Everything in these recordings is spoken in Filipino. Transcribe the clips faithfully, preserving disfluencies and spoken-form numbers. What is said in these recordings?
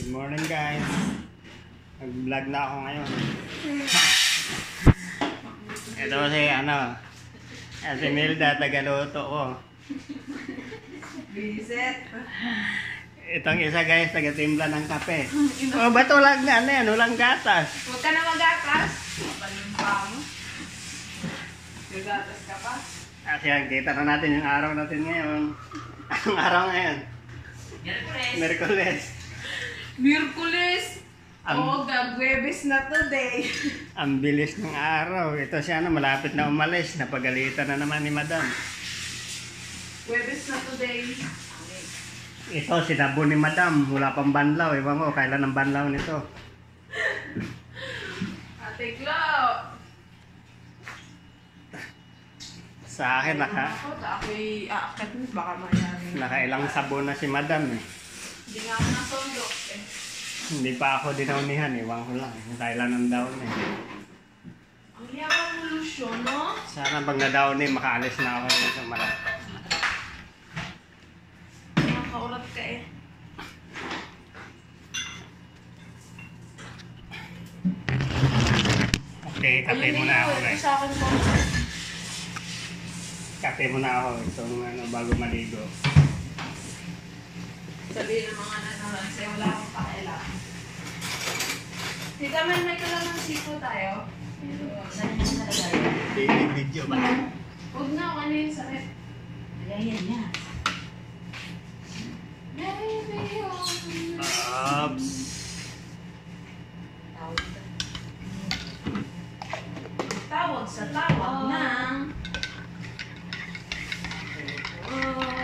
Good morning guys. Nag-vlog na ako ngayon. Ito kasi ano, si Milda, tagaluto ko. Bisit. Itong isa guys, taga-timpla ng kape. Oh, ba't walang na ano yan? Walang gatas. Huwag ka na magatas. Palimpa mo. Gagatas ka pa. Kasi kita na natin yung araw natin ngayon. Anong araw ngayon? Miyerkules. Miyerkules. Miyerkules. Ang- Oo, gag-Webes na today. Ang bilis ng araw. Ito siya na malapit na umalis. Napagalitan na naman ni Madam. Webes na today. Ito, sinabo ni Madam. Wala pang banlaw. Ewan ko, kailan ang banlaw nito. Ate Clau. Sa akin, naka, Ako, ako'y aakat mo. Baka mayari. nakailang sabon na si Madam eh. Hindi nga ako nasundok eh. Hindi pa ako dinaunihan. Ewan ko lang. Kailan ang daon eh. Ang yaman mo, Lucio, no? Sana pag na-down eh, makaalis na ako dito. Mara- Nakakaurat ka eh. Okay, kape muna ako Ito guys. sa akin po. Kape muna ako. Itong ano, bago maligo. Sabihin ng mga nanonood sa'yo, wala akong pakailan. Tita Man, may kalamansi po tayo. Saan na nakalagay? Daily video ba? Huwag na, ano yung sakit. Ayan niya. Baby, oh. Oops. Tawag ito. Tawag sa tawag ng... Oh.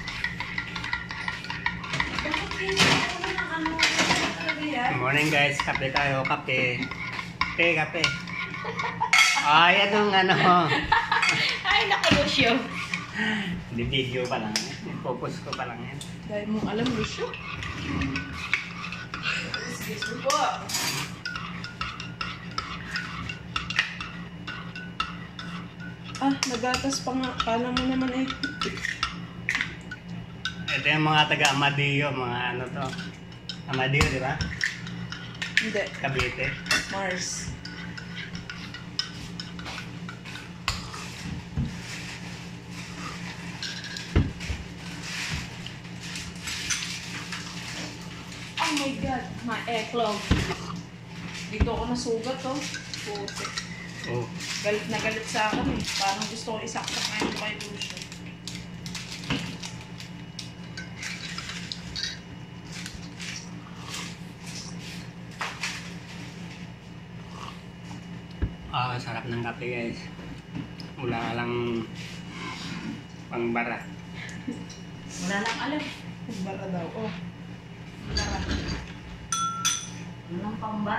Bakit hindi ako ng ano? Ano talaga yan? Good morning guys. Kape tayo. Kape. Kape, kape. Ay, anong ano. Ay, naku, Lucio. Hindi video pa lang. Focus ko pa lang yan. Dahil mong alam, Lucio. Excuse me po. Ah, nagatas pa nga. Kala mo naman eh. Ito yung mga taga Amadeo. Mga ano to. Amadeo, di ba? Hindi. Cavite. Mars. Oh my God, my eklog. Dito ako nasugat, oh. Puti. Oh. Galit na galit sa akin, eh. Parang gusto ko isaksak na yung kay Lucio. Ah, sarap ng kape guys. Wala ka lang pangbara. Wala lang alam. Bara daw, oh. Bara. Walang pamba.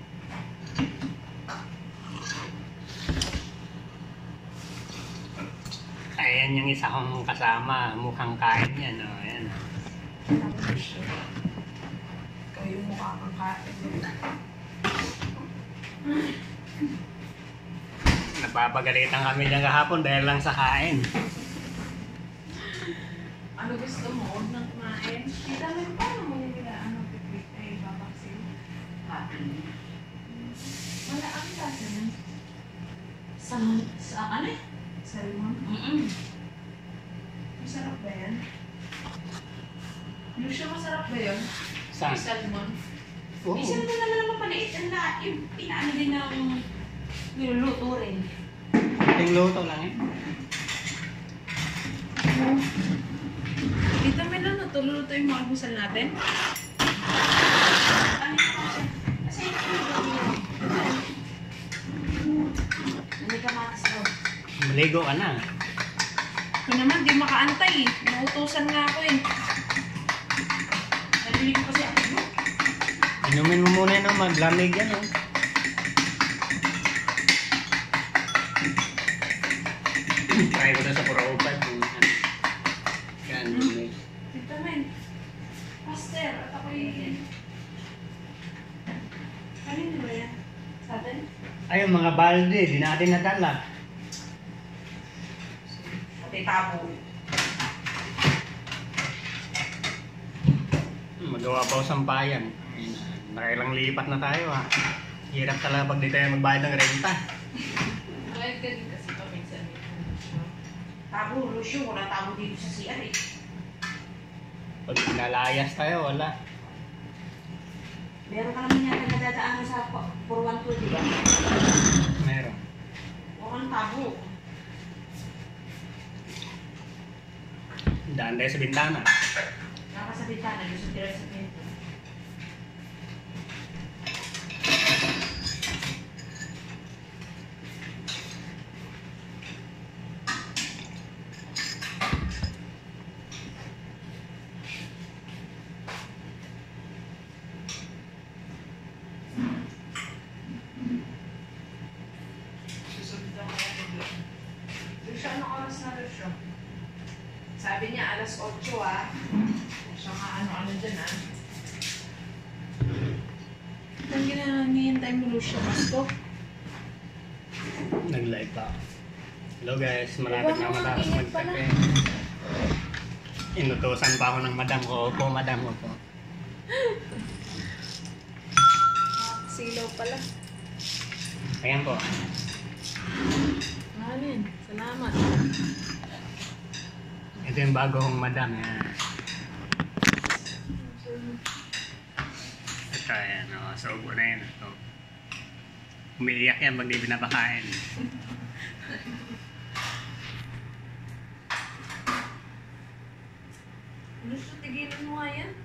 Ayan yung isa kong kasama. Mukhang kain yan. Oh. Ayan. Ang Lucio. Ikaw yung mukha kang kain. Napapagalitan kami dyan kahapon dahil lang sa kain. Ano gusto mo? Huwag nang kumain. Kita mo yung paano mo yung nila, ano, pipit ay babaksin? Happy. Wala ang kasi nun. Sa, sa ano eh? Salmon. Mm-mm. Masarap ba yan? Lucio, masarap ba yun? Saan? Salmon. Oo. Isa na naman naman mapaliit. Ang na, yung inaano din ng niluluto rin. Ting luto lang eh. Kita mo lang, natululuto yung mga almusal natin. Ano yung kasi? Kasi ito yung gawin. Hindi ka makas daw. Maligo ka na. Ito naman, di makaantay eh. Nautusan nga ako eh. Nalili ko kasi ako. Inumin mo muna yun. Maglamig yan. Oh. Try ko na sa Pura Upad. Yan. Hmm. Tita Men, Pastor, at ako'y... Kanino ba yan? Sa atin? Ay, yung mga balde. Di natin nadala. Pati tabo. Magawa pa ako sampayan. Ayun na. Nakailang lipat na tayo ah. Hirap talaga pag di tayo magbayad ng renta. Bayad ka din kasi paminsan. Tabo, Lucio, wala tabo dito sa C R eh. Pag pinalayas tayo, wala. Meron ka naman yata nadadaan sa four one two, di ba? Meron. Walang tabo. Daan tayo sa bintana. Naka sa bitana, doon sa tira sa pinto. Susunod ako na ito. Lucio, anong oras na, Lucio? Sabi niya, alas otso ah. Siya nga ano-ano dyan ah. Anong ginahihintay mo, Lucio? Pasto? Nag-live pa ako. Hello guys, malapit na matapos Init pala. magkape. Inutusan pa ako ng madam ko. Opo, madam ko po. Silaw pala. Ayan po. Mahalin. Salamat. Ito yung bago kong madam. Yan. Ito, ayan. O, so, upo na yan. So, umiiyak yan pag di pinapakain. Lucio, tigilan mo nga yan.